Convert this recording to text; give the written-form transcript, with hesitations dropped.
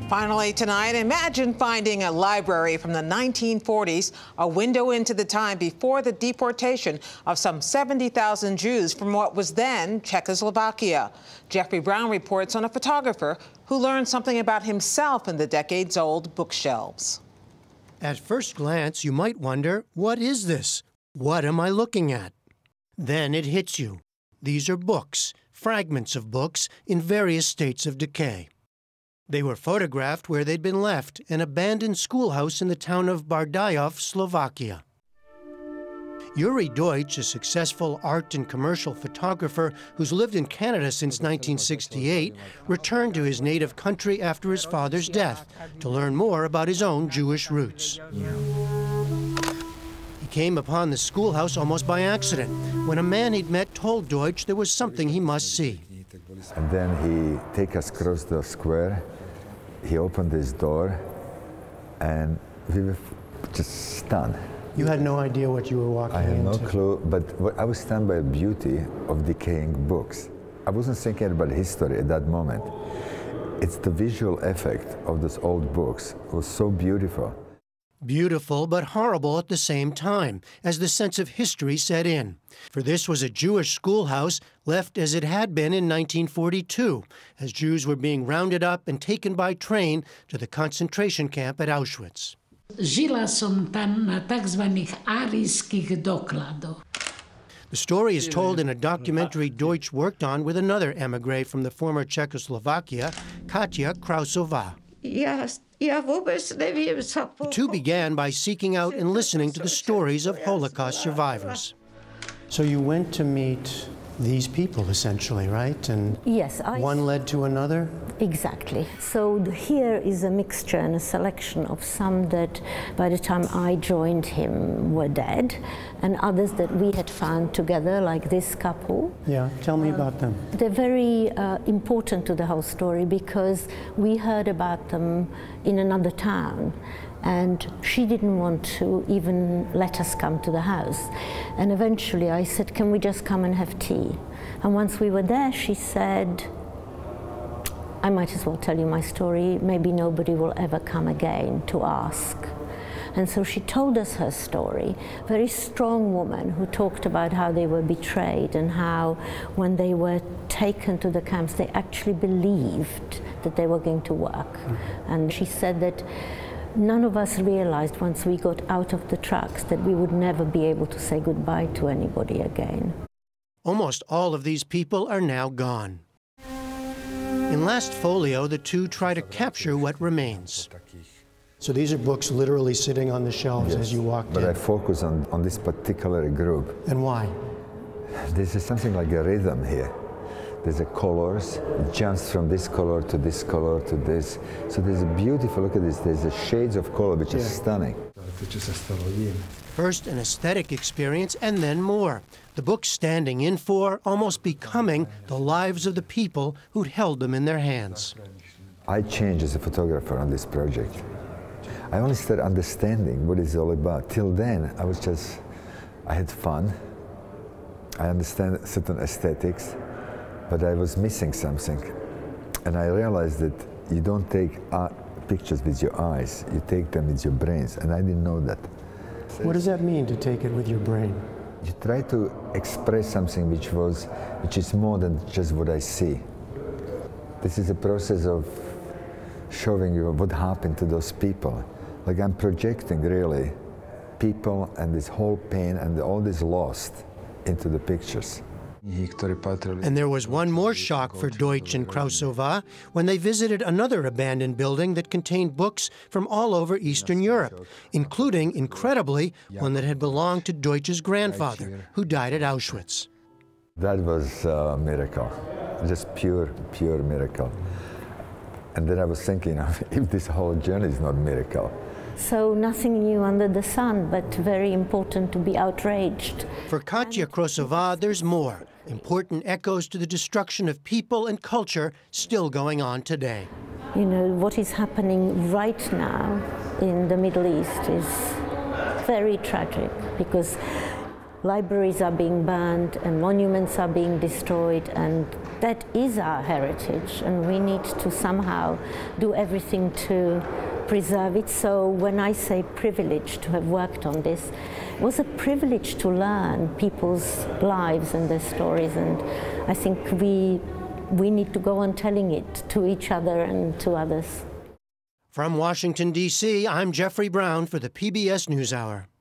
Finally tonight, imagine finding a library from the 1940s, a window into the time before the deportation of some 70,000 Jews from what was then Czechoslovakia. Jeffrey Brown reports on a photographer who learned something about himself in the decades-old bookshelves. At first glance, you might wonder, what is this? What am I looking at? Then it hits you. These are books, fragments of books in various states of decay. They were photographed where they'd been left, an abandoned schoolhouse in the town of Bardejov, Slovakia. Yuri Dojc, a successful art and commercial photographer who's lived in Canada since 1968, returned to his native country after his father's death to learn more about his own Jewish roots. He came upon the schoolhouse almost by accident when a man he'd met told Dojc there was something he must see. And then he took us across the square. He opened his door, and we were just stunned. You had no idea what you were walking into? I had no clue, but I was stunned by the beauty of decaying books. I wasn't thinking about history at that moment. It's the visual effect of those old books. It was so beautiful. Beautiful but horrible at the same time, as the sense of history set in. For this was a Jewish schoolhouse left as it had been in 1942, as Jews were being rounded up and taken by train to the concentration camp at Auschwitz. Žila som tam na takzvaných árijských dokladoch. The story is told in a documentary Dojc worked on with another émigré from the former Czechoslovakia, Katia Krausová. The two began by seeking out and listening to the stories of Holocaust survivors. So you went to meet these people, essentially, right? And yes, one led to another? Exactly. So here is a mixture and a selection of some that, by the time I joined him, were dead, and others that we had found together, like this couple. Yeah, tell me about them. They're very important to the whole story because we heard about them in another town. And she didn't want to even let us come to the house. And eventually I said, can we just come and have tea? And once we were there, she said, I might as well tell you my story. Maybe nobody will ever come again to ask. And so she told us her story. Very strong woman who talked about how they were betrayed and how when they were taken to the camps, they actually believed that they were going to work. And she said that none of us realized once we got out of the trucks that we would never be able to say goodbye to anybody again. Almost all of these people are now gone. In last Folio, the two try to capture what remains. So these are books literally sitting on the shelves as you walked in? But I focus on this particular group. And why? There's something like a rhythm here. There's a colors, it jumps from this color to this color to this. So there's a beautiful, look at this, there's a shades of color which is stunning. First an aesthetic experience and then more. The books standing in for, almost becoming, the lives of the people who'd held them in their hands. I changed as a photographer on this project. I only started understanding what it's all about. Till then, I had fun. I understand certain aesthetics. But I was missing something, and I realized that you don't take pictures with your eyes, you take them with your brains, and I didn't know that. What does that mean, to take it with your brain? You try to express something which is more than just what I see. This is a process of showing you what happened to those people. Like I'm projecting really people and this whole pain and all this loss into the pictures. And there was one more shock for Dojc and Krausová when they visited another abandoned building that contained books from all over Eastern Europe, including, incredibly, one that had belonged to Dojc's grandfather, who died at Auschwitz. That was a miracle, just pure miracle. And then I was thinking, if this whole journey is not a miracle. So nothing new under the sun, but very important to be outraged. For Katia Krausová, there's more. Important echoes to the destruction of people and culture still going on today. You know, what is happening right now in the Middle East is very tragic because libraries are being burned and monuments are being destroyed and that is our heritage, and we need to somehow do everything to preserve it. So when I say privilege to have worked on this, it was a privilege to learn people's lives and their stories, and I think we need to go on telling it to each other and to others. From Washington, D.C., I'm Jeffrey Brown for the PBS NewsHour.